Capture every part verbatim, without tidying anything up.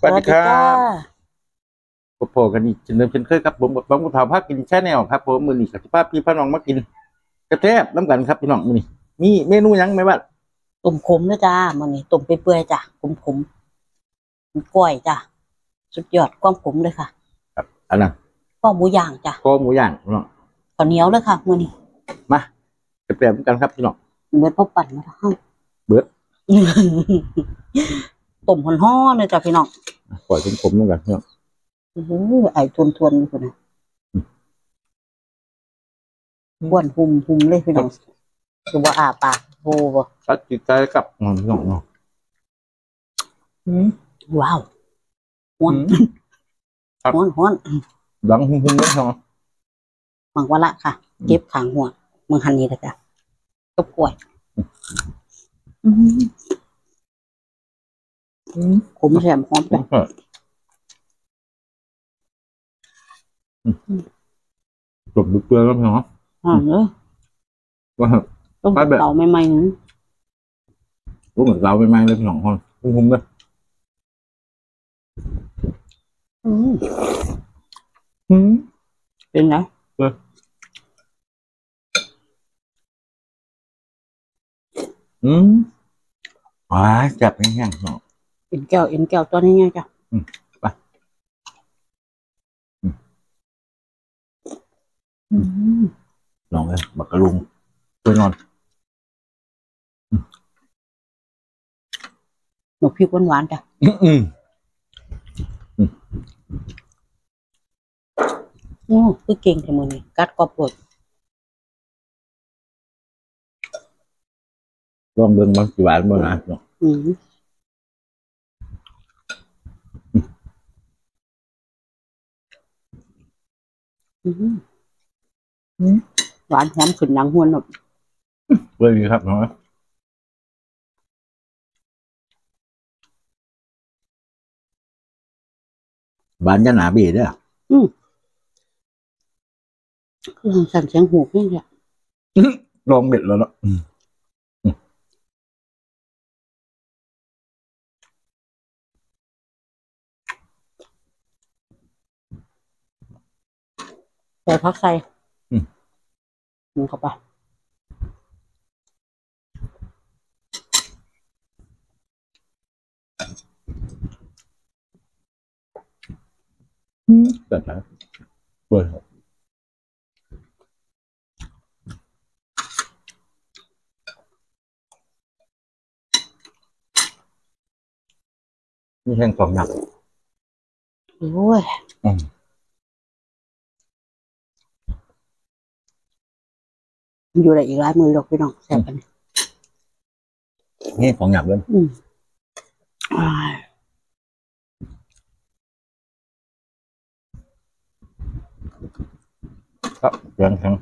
สวัสดีครับพบกันอีกเช่นเดิมเช่นเคยครับผมกับผมกุเผาภาคกินแช่แนวครับผมมือนี้กับที่ภาพพี่พ่อน้องมากินกระแทบน้ำกันครับพี่น้องมือนี้มีเมนูยังไหมบ้างตุ่มขมนะจ้ามันนี่ตุ่มเปื่อยๆจ้ะขมขมก้อยจ้ะสุดยอดความขมเลยค่ะครับอันนั้นข้อหมูย่างจ้ะคอหมูย่างพี่น้องข้าวเหนียวเลยค่ะมันนี่มากระแทบน้ำกันครับพี่น้องเบิดพอปั่นมาทั้งเบิดตุ่มหอนห่อเลยจ้ะพี่น้องปล่อยผมผมน้ำกันพี่น้องไอ้ทวนทวนนี่คนน่ะบ้วนหุ่มหุ่มเลยพี่น้องคือว่าอาปากโบบ่ตัดจิตใจกับพี่น้องเนาะว้าวฮ้อนฮ้อนฮ้อนดังหุ่มหุ่มเลยพี่น้องมังวะละค่ะเก็บขางหัวมึงหันนี้เลยจ้ะกับกล้วยขมแสบหอมจ้ะจบเปลือยแล้วพี่น้องอ่าเนอะว่าต้องเต่าใหม่ๆนึงรู้เหมือนเราใหม่ๆเลยพี่น้องหุ่มหุ่มเลยอืมอืมเป็นไงเอออืมว้าจับแห้งๆเนาะเอ็นแก้วเอ็นแก้วตัวนี้ไงจ้ะอืมไปอืมลองเลยบักกะลุงไปนอนหนูพริกหวานๆจ้ะอืมอืมโอ้คือเก่งแต่มือนี่กัดกรอบโปรดลองเบิ่งบางสิหวานบ่นะเนาะอืมอืมอืมหวานหอมขึ้นหลังหวนหนบเว้ยครับเนาะหวานจะหนาบีเด้ออืมคือสั่นเสียงหูนี่แหละลองเด็ดแล้วเนาะใส่ผักใส่อืมหมูเข้าไปแต่ละเว้ยนี่แห้งความหนักโอ้ยอืมอยู่ได้อีกหลายมือดอกพี่น้องแซ่บกันนี่ของหนักเลยอืมอ่าก็แรงแข็ง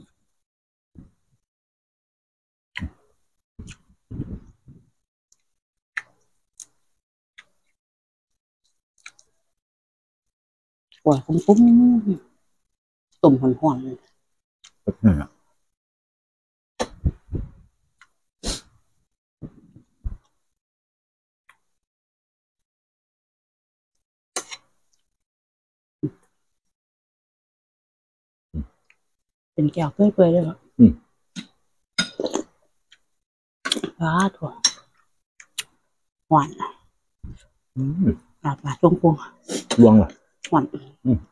กว่าคุ้มคุ้มตุ่มหอนหอนนี่นะเป็นแก้วเปื่อยๆเลยครับอืมว้าถั่วหวานอืมอาบมาจงปวงลวงเหรอหวานอืม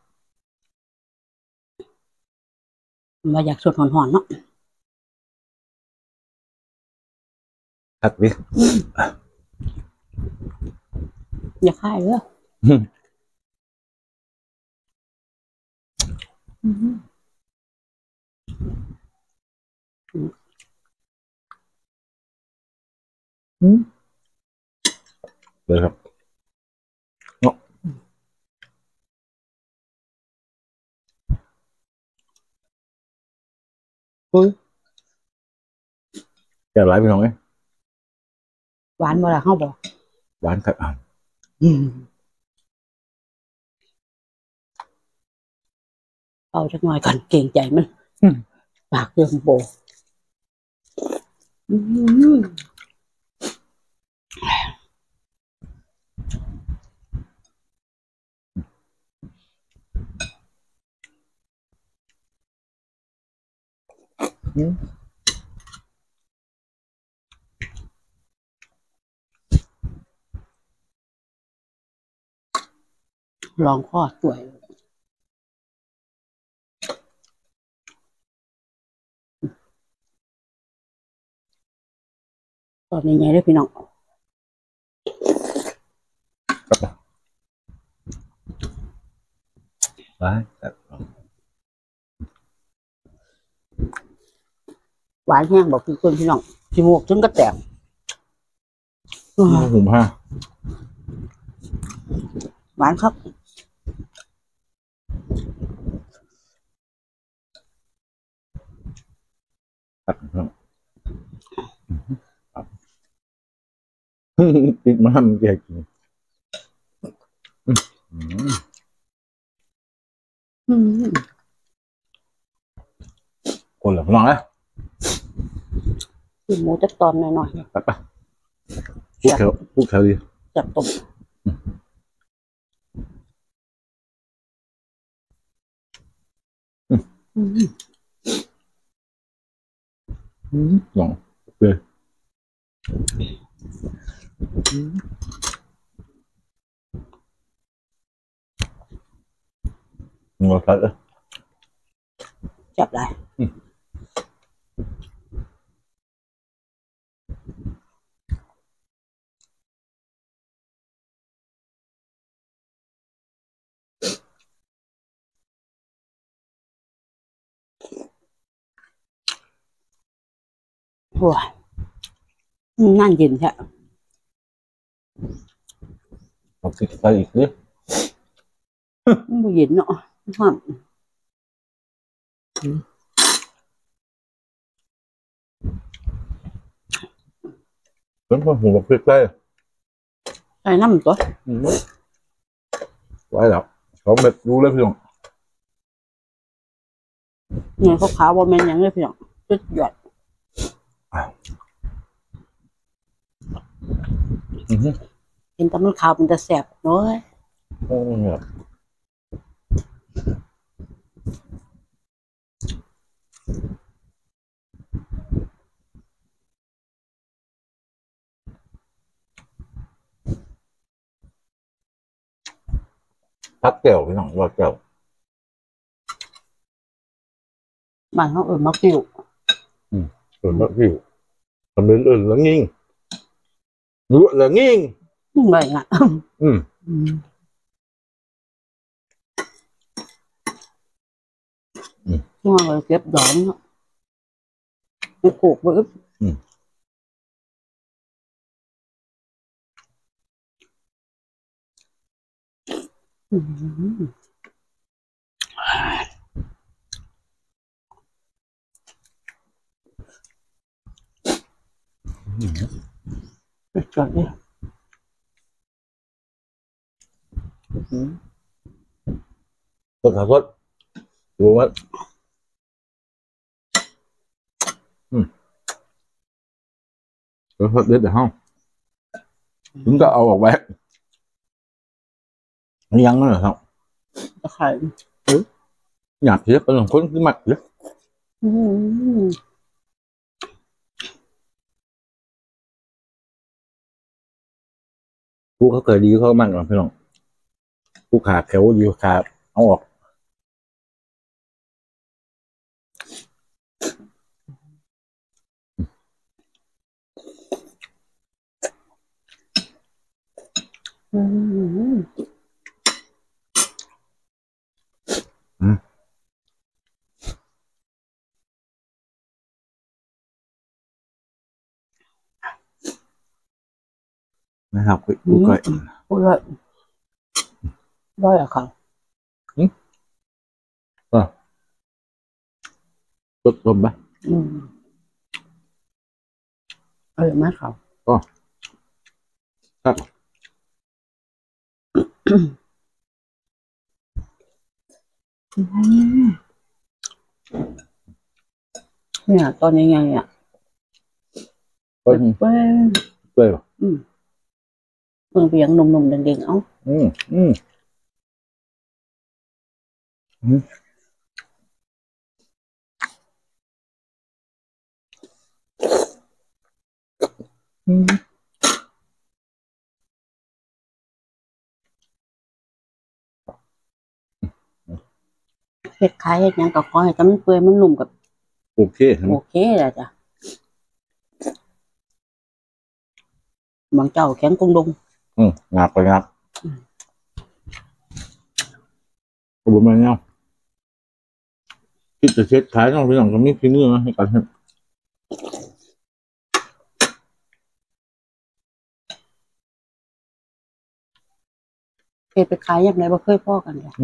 มาอยากสดหอนหอนเนาะหักดิอยากให้เลยอืมอืมเลยครับเนาะเฮ้ยแก่หลายพี่น้องเอ้ยหวานเวลาเข้าบอกหวานครับอ่านอืมเอาจักหน่อยก่อนเก่งใจมันปากเริ่มโบอืมอืมลองข้อสวยตอนนี้ไงได้อพี่น้องไปครับหวานแห้งบอกคือคนพี่น้องจมูกถึงก็แตกหุ่มห้าหวานครับครับครับติดมันแกกินอืมอืมคนละน้องนะกินหมูจะตอนหน่อยไปไปพูดแถวพูดแถวดีๆจับต้มอืมอืมลองเลยงอสัตว์เลยจับได้หัวนั่นเย็นแท้เอาติดไปอีกนิดมันบ่เย็นเนาะห้อนเพิ่มความหูกับพริกได้ใส่น้ำตัวอืมไว้แล้วเขาเม็ดรู้เลยพี่น้องเงินขาวๆบ่แม่นหยังเลยพี่น้องสุดยอดอือฮึเห็นแต่มันขาวมันจะแสบน้อยโอ้เนี่ยพักแก้วพี่น้องว่าแก้วบ้านเขาเอิ้นมะกิ้วส่วนมากพี่ทำเป็นอื่นแล้วงิ่งรู้แล้วงิ่งไม่งะอืมอืมอืมช่วงเลยเก็บดอกเนาะไปปลูกไว้อึ๊บอืมอืมสุดยอดเลยอืมต้นขาสดรู้ว่าอืมขาสดเด็ดเดี๋ยวห้องถึงก็เอาออกไว้ยังนั่นเหรอครับตะไคร้อยากเสียเป็นคนที่มักเยอะอืมผู้เขาเคยดีเขามั่งหรอพี่น้องผู้ขาแถวดีขาเอาออกอืมนะครับอืผู้มเคยพูดเลยได้อะค่ะรสลมไหมอืมเออมาเขาก็ครับอืมเนี่ยตอนยังไงอ่ะก็เว้ยเปรี้ยวอืมเมืองเปียงหนุ่มๆเด้งๆเอ้าอืมอืมอืมอืมเฮ็ดขายเฮ็ดหยังก็ขอให้แต่มันเปื่อยมันนุ่มกับโอเคครับโอเคแหละจ้ะบางเจ้าแข็งกงดงอืมงับไปงับกระบวนการเนาะคิดจะเช็ดขายน้องพี่น้องก็มีฝีมือนะให้กันครับเฮ็ดไปขายยังไงบ่เคยพอกันจ้ะ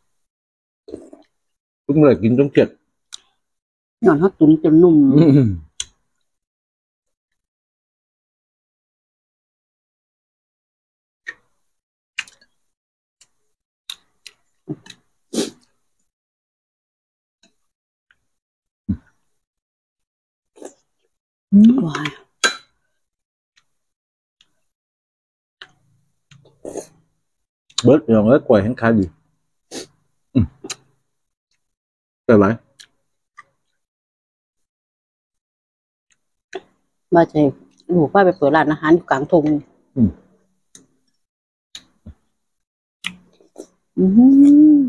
ทุกเมื่อกินต้องเจ็ดย้อนเฮาตุ๋นจนนุ่มอืมอืมว้ายเบิร์ดพี่น้องเอ้ยกล้วยแห้งขายดีอืมแต่ไรว่าจะให้ลูกพาไปเปิดร้านอาหารอยู่กลางทุ่งอืมอื้อหือ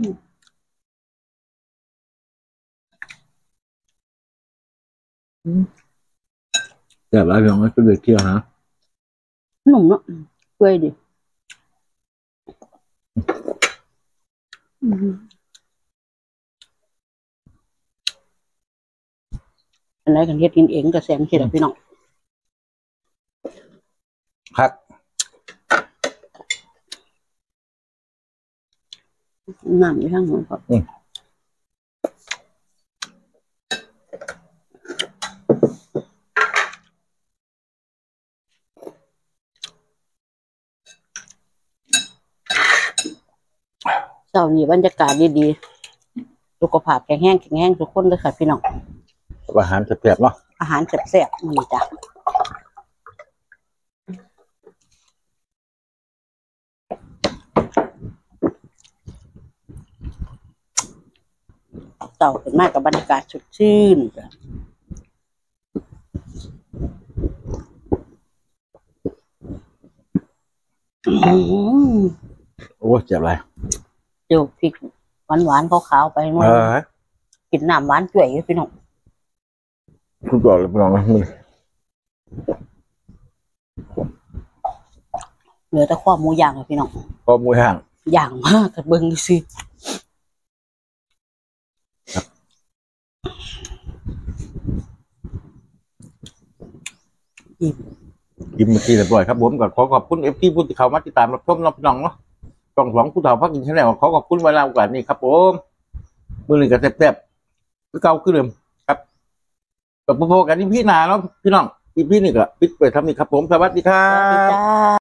แต่ไรพี่น้องเอ้ยก็เลยเที่ยวหานุ่มเนาะเปื่อยดิอื้อหืออันไหนกันเฮ็ดกินเองก็แสงสิล่ะพี่น้องครับน้ำอยู่ข้างนู้นครับ เช้านี้บรรยากาศดีๆสุขภาพแข็งแรงแข็งแรงทุกคนเลยค่ะพี่น้องอาหารแซ่บๆเนาะอาหารแซ่บๆมื้อนี้จ้ะเต่าเป็นมากกับบรรยากาศสดชื่นจ้ะอื้อหือโอ้เจ็บไรเดี๋ยวพริกหวานๆขาวๆไปหน่อเอย อกินน้ำหวานจ่วยอยู่พี่น้องคุณบอกเลยพี่น้องนะมึงเหลือแต่ข้อหมูย่างค่ะพี่น้องพอมวยห่างย่างมากกับเบิ่งดูสิอิ่มกินเมื่อกี้เรียบร้อยครับผมก็ขอขอบคุณเอฟที่ผู้ที่เข้ามาติดตามรับชมรับน้องเนาะช่องสองผู้เฒ่าพักกินชาแนลขอขอบคุณเวลาโอกาสนี้ครับผมมือหนึ่งกับแซ่บๆคือเก่าคือเดิมครับกับพบกันที่พี่นาเนาะพี่น้องพี่พี่นี่ก็ปิดไปทำนี่ครับผมสวัสดีครัสวัสดีบจ้า